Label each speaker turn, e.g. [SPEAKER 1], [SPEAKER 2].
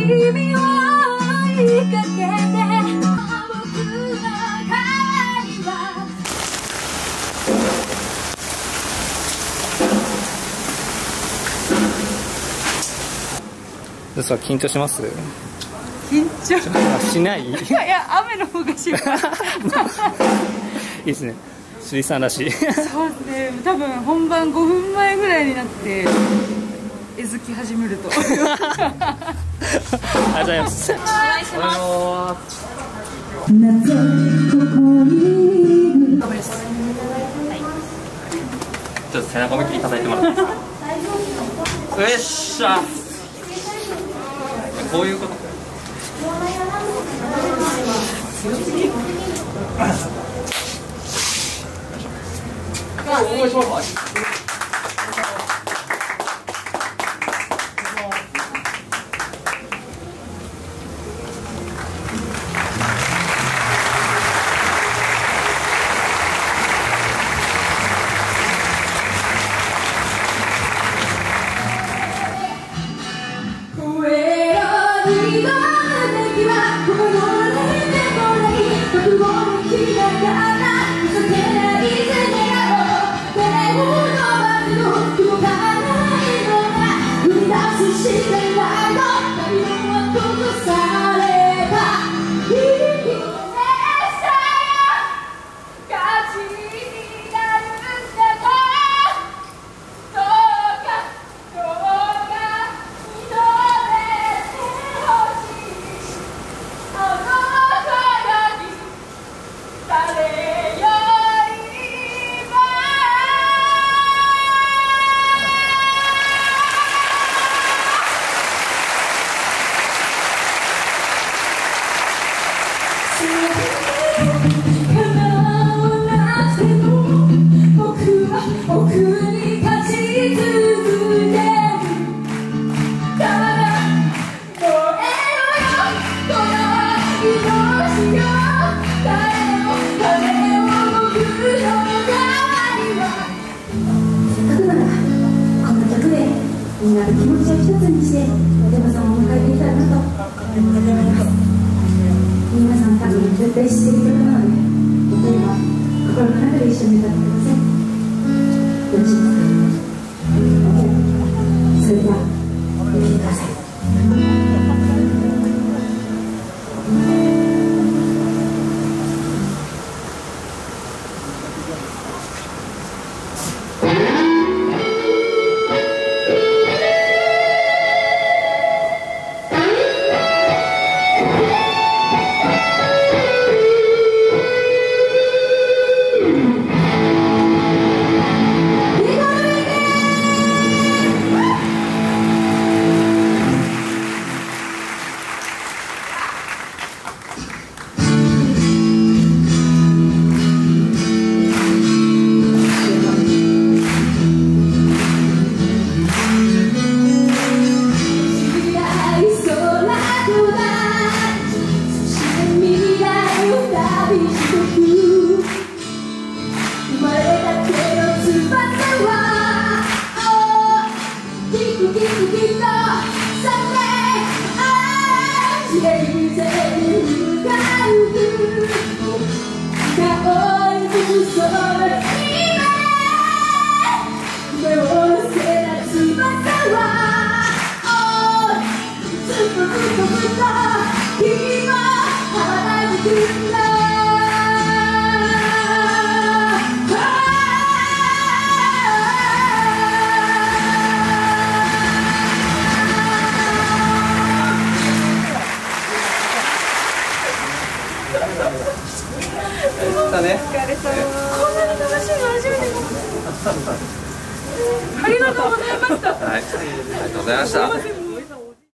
[SPEAKER 1] 君を追いかけて僕の帰りは
[SPEAKER 2] どうですか、緊張します？
[SPEAKER 1] 緊張
[SPEAKER 2] しない？い
[SPEAKER 1] いや、雨の方が心配
[SPEAKER 2] いですね、鈴井さんらしい。
[SPEAKER 1] そうですね、多分本番5分前ぐらいになってえずき始めると思います。
[SPEAKER 2] ありがとうございます。お願いします。ちょっと背中思いっきり叩いてもらっていいですか？よっしゃ。こういうこと。お願いします。
[SPEAKER 3] みんなの気持ちを一つにしてお父さんを迎えていただなと思います。皆さん多分絶対知っている曲なので、僕には心の中で一緒に歌ってください。よろしいですか？ OK。 それではお聴きください。
[SPEAKER 1] こんなに楽しいの初めてです。ありがとうございました。
[SPEAKER 4] はい、ありがとうございました。